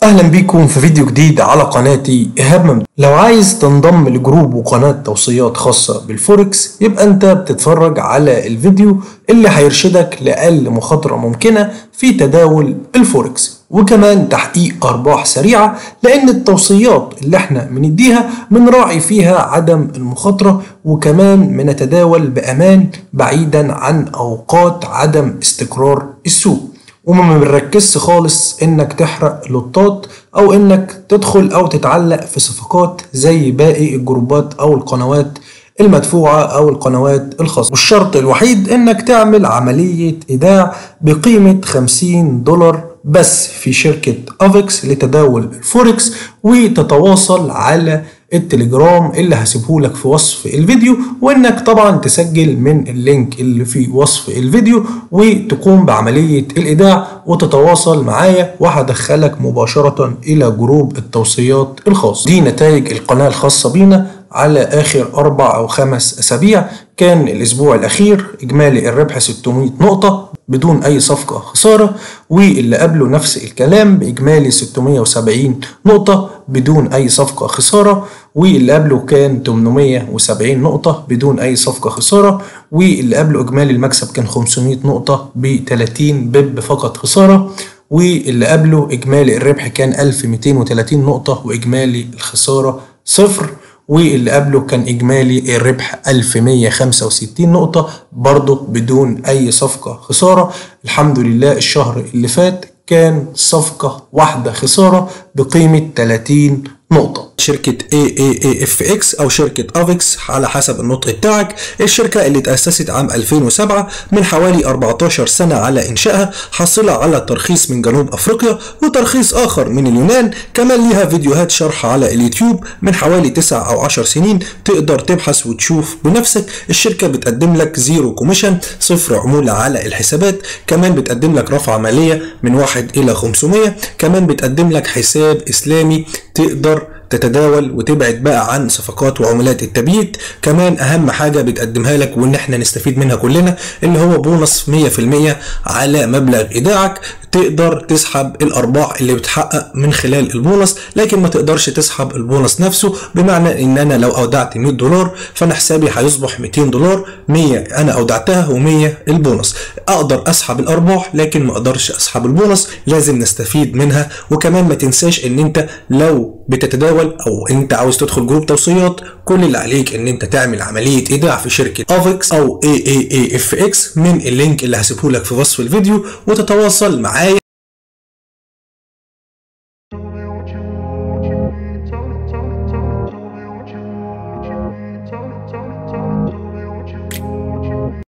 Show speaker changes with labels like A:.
A: اهلا بيكم في فيديو جديد على قناتي ايهاب ممدوح. لو عايز تنضم لجروب وقناة توصيات خاصة بالفوركس يبقى انت بتتفرج على الفيديو اللي هيرشدك لأقل مخاطرة ممكنة في تداول الفوركس وكمان تحقيق ارباح سريعة، لان التوصيات اللي احنا بنديها بنراعي فيها عدم المخاطرة وكمان بنتداول بامان بعيدا عن اوقات عدم استقرار السوق، وما بنركزش خالص انك تحرق لوتات او انك تدخل او تتعلق في صفقات زي باقي الجروبات او القنوات المدفوعة او القنوات الخاصة. والشرط الوحيد انك تعمل عملية ايداع بقيمة $50 بس في شركة افيكس لتداول الفوركس، وتتواصل على التليجرام اللي هسيبهولك في وصف الفيديو، وانك طبعا تسجل من اللينك اللي في وصف الفيديو وتقوم بعملية الايداع وتتواصل معايا وهدخلك مباشرة الى جروب التوصيات الخاص. دي نتائج القناة الخاصة بينا على اخر 4 أو 5 اسابيع. كان الاسبوع الاخير اجمالي الربح 600 نقطة بدون اي صفقة خسارة، واللي قبله نفس الكلام باجمالي 670 نقطة بدون اي صفقة خسارة، واللي قبله كان 870 نقطة بدون اي صفقة خسارة، واللي قبله اجمالي المكسب كان 500 نقطة ب 30 بب فقط خسارة، واللي قبله اجمالي الربح كان 1230 نقطة واجمالي الخسارة 0، واللي قبله كان اجمالي الربح 1165 نقطة برضه بدون اي صفقة خسارة. الحمد لله الشهر اللي فات كان صفقة واحدة خسارة بقيمة 30 نقطة. شركة AAAFX أو شركة أفيكس على حسب النطق بتاعك، الشركة اللي تأسست عام 2007 من حوالي 14 سنة على إنشائها، حاصلة على ترخيص من جنوب أفريقيا وترخيص آخر من اليونان، كمان ليها فيديوهات شرح على اليوتيوب من حوالي 9 أو 10 سنين تقدر تبحث وتشوف بنفسك. الشركة بتقدم لك زيرو كوميشن، صفر عمولة على الحسابات، كمان بتقدم لك رفع مالية من 1 إلى 500، كمان بتقدم لك حساب إسلامي تقدر تتداول وتبعد بقى عن صفقات وعملات التبييت. كمان اهم حاجة بتقدمها لك وان احنا نستفيد منها كلنا اللي هو بونص 100% على مبلغ ايداعك، تقدر تسحب الارباح اللي بتحقق من خلال البونص، لكن ما تقدرش تسحب البونص نفسه، بمعنى ان انا لو اودعت $100 فانا حسابي هيصبح $200، 100 انا اودعتها و100 البونص. اقدر اسحب الارباح لكن ما اقدرش اسحب البونص، لازم نستفيد منها. وكمان ما تنساش ان انت لو بتتداول او انت عاوز تدخل جروب توصيات، كل اللي عليك ان انت تعمل عملية ايداع في شركة افيكس او AAAFX من اللينك اللي هسيبهولك في وصف الفيديو وتتواصل معايا.